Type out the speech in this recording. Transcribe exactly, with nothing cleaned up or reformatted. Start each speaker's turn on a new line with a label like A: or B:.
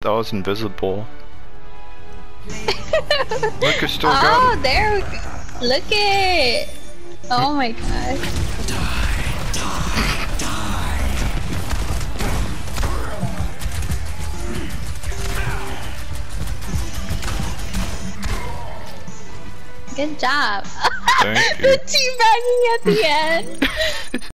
A: That was invisible. Look, it's still
B: oh,
A: got it.
B: there we go. Look it. Oh my god. Good job.
A: Thank you.
B: The teabagging at the end.